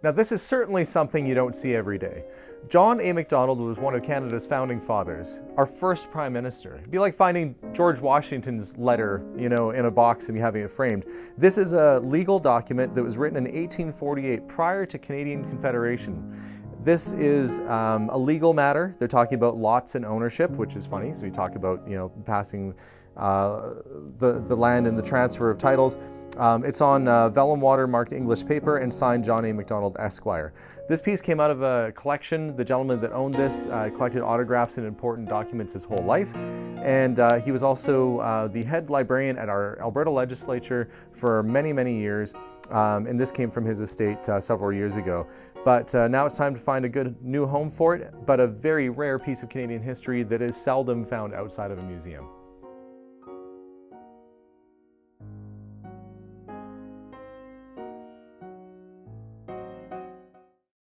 Now, this is certainly something you don't see every day. John A. Macdonald was one of Canada's founding fathers, our first Prime Minister. It'd be like finding George Washington's letter, in a box and having it framed. This is a legal document that was written in 1848, prior to Canadian Confederation. This is a legal matter. They're talking about lots and ownership, which is funny. So we talk about, passing the land and the transfer of titles. It's on vellum water marked English paper and signed John A. Macdonald, Esquire. This piece came out of a collection. The gentleman that owned this collected autographs and important documents his whole life. And he was also the head librarian at our Alberta legislature for many, many years. And this came from his estate several years ago. But now it's time to find a good new home for it, but a very rare piece of Canadian history that is seldom found outside of a museum.